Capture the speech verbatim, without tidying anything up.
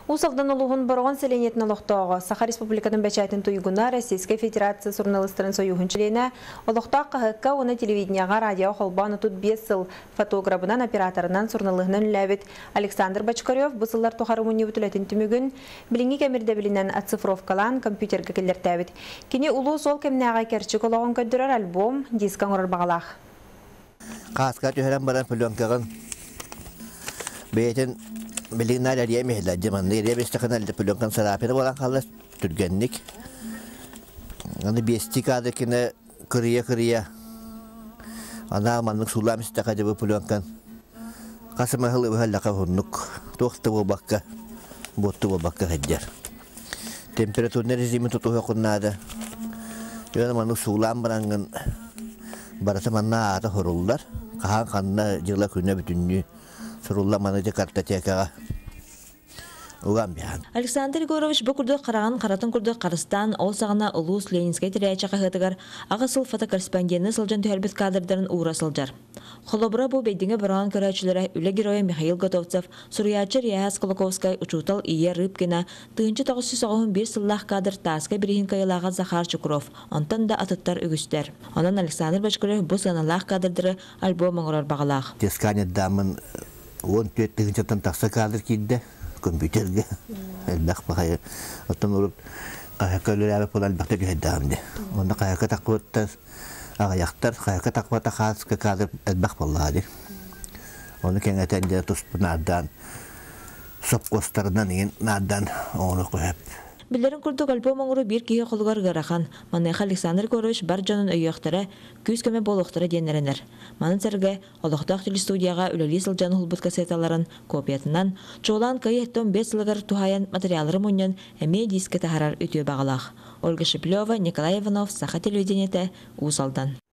Усалдан улуғын бұрғын селенетін олықтауғы Саха Республиканың бәчәйтін тұйғына Российская Федерация журналистерін сойуғын члене олықтақ қағыққа оны телевиденияға радио қолбаны тұт бес сыл фотографынан операторынан журналығынан ләбет Александр Бочкарев бұсылар тұқарымын еутілетін түмігін біліңі кәмірді білінен ацифровкалан компьютерге келер тәбет. Кені ұлу сол кәмнәға кәрчік олығын көндірер альбом дискан ұрар бағалақ. Қасқа түйірен баран пүлінкіғын бейтін Белинар ария мехла деман нерия бестакана лде пулёнкан сарапера болан калла түргенник. Аны бести кады кине кырыя кырыя. Ана маннык сулам истака дебе пулёнкан. Касыма хылы бахаллака хуннук. Тохты бу бакка. Ботту бу бакка хаджар. Температура режиме тутуга куннада. Жана маннык сулам баранган бараса манна ата хоруллар. Кахан канна жыла күнө бүтүннү. Александр Егорович бұл күрді қараған қаратын күрді қарыстан ол сағына ұлыс Ленинскай тірәйчі қағытығар ағысыл фотокорреспонденті сылжан түйербет кадрдарын ұғыра сылжар. Холобыра бұл бейдіңі барған көрәчілері үлі героя Михаил Готовцев, Сурьячы Рияс Колоковскай, Учутал Ия Рыбкина, тыынчы тоғыз жүз оғын бір сыллақ кадр таска бірігін кайылаға Захар Чукров, онтан да атыттар үгістер. Онан Александр Бочкарев бұл сағаналақ кадрдары альбомын ұрар бағалақ. Он пять тысяч там такса кадр кидде компьютерге элбах бахай оттон уруп кайкаллар полал бахтер хедамде онда кайка таквотта агаяктар кайка таквата хас кадр элбах боллади оны кеңетенде туспунадан сопкостардан ин надан оны коеп Билерин курдук альбом оңыру бір кие қолғар ғарахан. Манайха Александр Егорович бар жанын өйіқтірі, күз көме болуқтыры денерінер. Манын сәрге олықтақ телестудияға үлелі сылжан hulбут кассеталарын копиятынан чоолан кайеттон бес сылығыр тухаян материалыры мұнен әме дискі тахарар өтеу бағалақ. Ольга Шиплева, Николай Иванов, Саха телевидениеті, Усалдан.